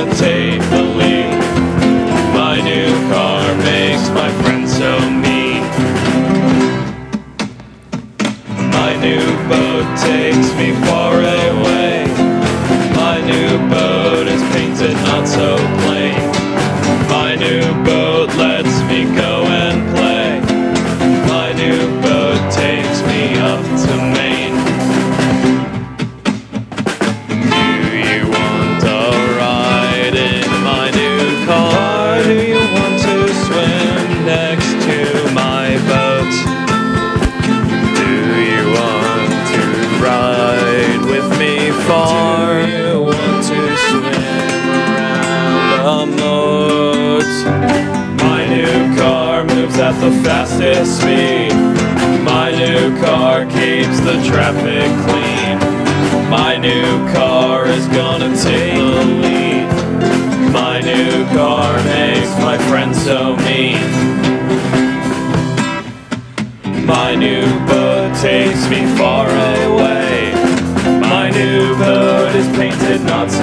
gonna take the lead. My new car makes my friends so mean. My new boat takes me far away. My new boat is painted not so plain. My new boat lets me go and play. My new boat takes me up to Maine. Do you want a ride in my new car? Do you want to swim next to my boat? Do you want to ride with me far? Do you want to swim around a moat? My new car moves at the fastest speed. My new car keeps the traffic clean. My new car is gonna take the lead. My new car makes my friends so mean. My new boat takes me far away. My new boat is painted not